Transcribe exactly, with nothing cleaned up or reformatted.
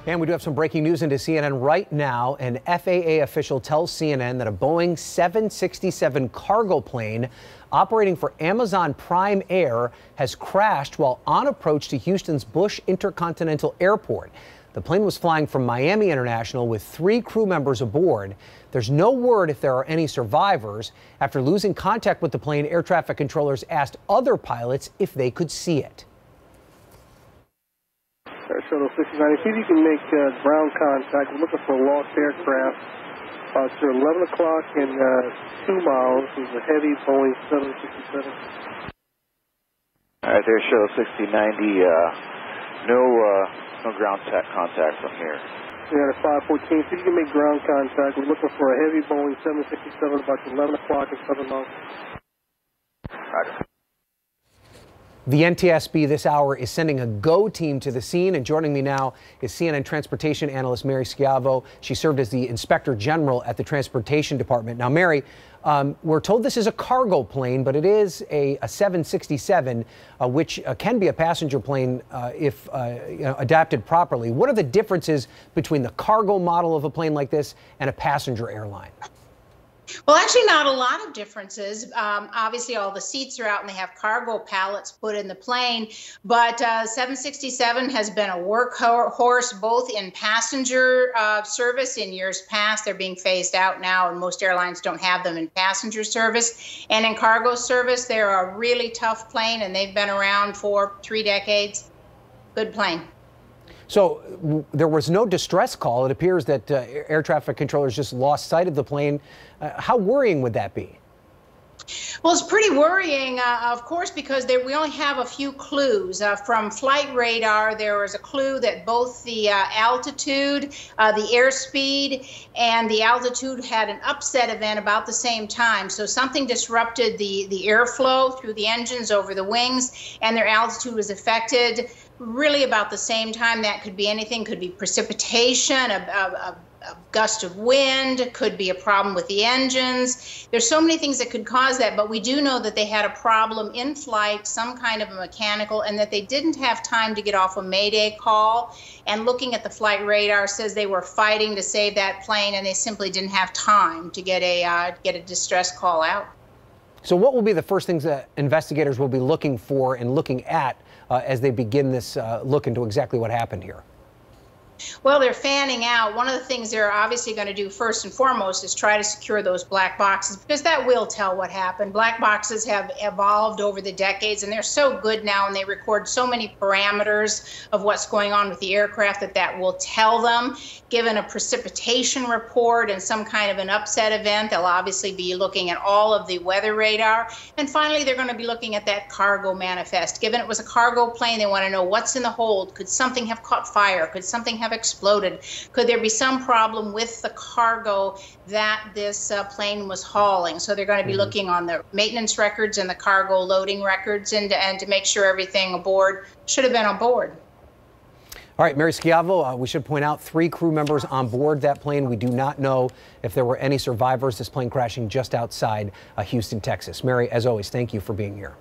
And we do have some breaking news into C N N right now. An F A A official tells C N N that a Boeing seven sixty-seven cargo plane operating for Amazon Prime Air has crashed while on approach to Houston's Bush Intercontinental Airport. The plane was flying from Miami International with three crew members aboard. There's no word if there are any survivors. After losing contact with the plane, air traffic controllers asked other pilots if they could see it. Shuttle sixty ninety, see if you can make uh, ground contact. We're looking for a lost aircraft. Uh, it's eleven o'clock in uh, two miles. It's a heavy Boeing seven sixty-seven. All right, there, Shuttle sixty ninety. Uh, no, uh, no ground contact from here. We got a five fourteen. See if you can make ground contact. We're looking for a heavy Boeing seven sixty-seven about eleven o'clock in seven miles. Roger. The N T S B this hour is sending a GO team to the scene, and joining me now is C N N transportation analyst Mary Schiavo. She served as the inspector general at the Transportation Department. Now, Mary, um, we're told this is a cargo plane, but it is a, a seven sixty-seven, uh, which uh, can be a passenger plane uh, if uh, you know, adapted properly. What are the differences between the cargo model of a plane like this and a passenger airline? Well, actually, not a lot of differences. Um, obviously, all the seats are out and they have cargo pallets put in the plane. But uh, seven sixty-seven has been a workhorse both in passenger uh, service in years past. They're being phased out now, and most airlines don't have them in passenger service. And in cargo service, they're a really tough plane, and they've been around for three decades. Good plane. So there was no distress call. It appears that uh, air traffic controllers just lost sight of the plane. Uh, how worrying would that be? Well, it's pretty worrying, uh, of course, because there, we only have a few clues. Uh, from flight radar, there was a clue that both the uh, altitude, uh, the airspeed, and the altitude had an upset event about the same time. So something disrupted the, the airflow through the engines over the wings, and their altitude was affected really about the same time. That could be anything, could be precipitation, a, a, a gust of wind, could be a problem with the engines. There's so many things that could cause that, but we do know that they had a problem in flight, some kind of a mechanical, and that they didn't have time to get off a mayday call. And looking at the flight radar says they were fighting to save that plane, and they simply didn't have time to get a, uh, get a distress call out. So what will be the first things that investigators will be looking for and looking at uh, as they begin this uh, look into exactly what happened here? Well, they're fanning out. One of the things they're obviously going to do first and foremost is try to secure those black boxes, because that will tell what happened. Black boxes have evolved over the decades, and they're so good now, and they record so many parameters of what's going on with the aircraft that that will tell them. Given a precipitation report and some kind of an upset event, they'll obviously be looking at all of the weather radar. And finally, they're going to be looking at that cargo manifest. Given it was a cargo plane, they want to know what's in the hold. Could something have caught fire? Could something have have exploded? Could there be some problem with the cargo that this uh, plane was hauling? So they're going to be mm-hmm. looking on the maintenance records and the cargo loading records, and, and to make sure everything aboard should have been on board. All right, Mary Schiavo, uh, we should point out three crew members on board that plane. We do not know if there were any survivors. This plane crashing just outside uh, Houston, Texas. Mary, as always, thank you for being here.